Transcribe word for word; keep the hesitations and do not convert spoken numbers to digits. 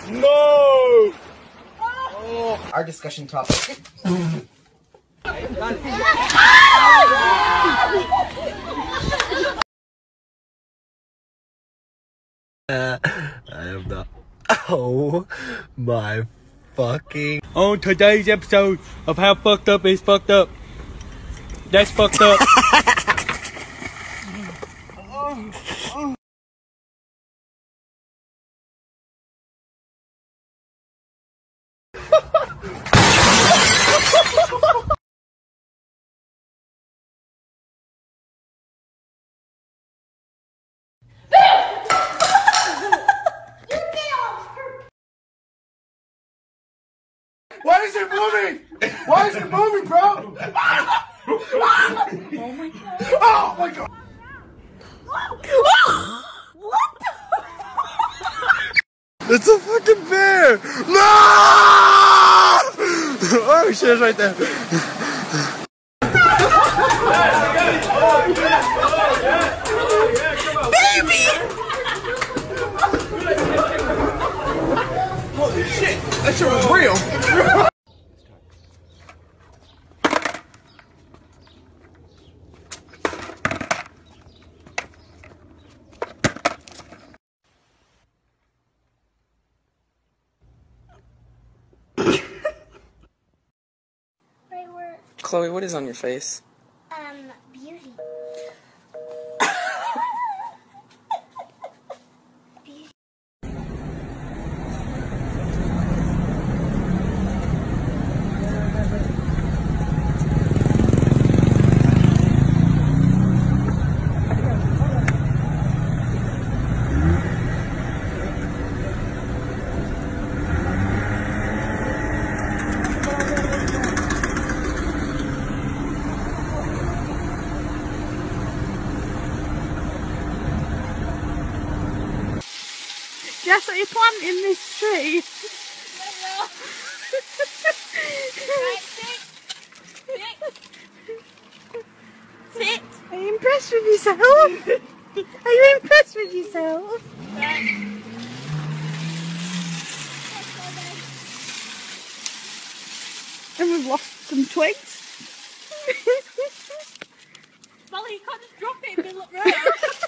No! Oh. Our discussion topic. Uh, I am not. Oh my fucking. On today's episode of How Fucked Up Is Fucked Up. That's fucked up. Why is it moving? Why is it moving, bro? Oh my god. Oh my god. What? It's a fucking bear! No! Oh shit, it's right there. Baby! Holy shit, that shit was real. Chloe, what is on your face? Um, beauty. Beauty. Guess what you plant in this tree? Right, sit. Sit. Sit. Are you impressed with yourself? Are you impressed with yourself? Right. And we've lost some twigs. Molly, you can't just drop it in the middle of the road.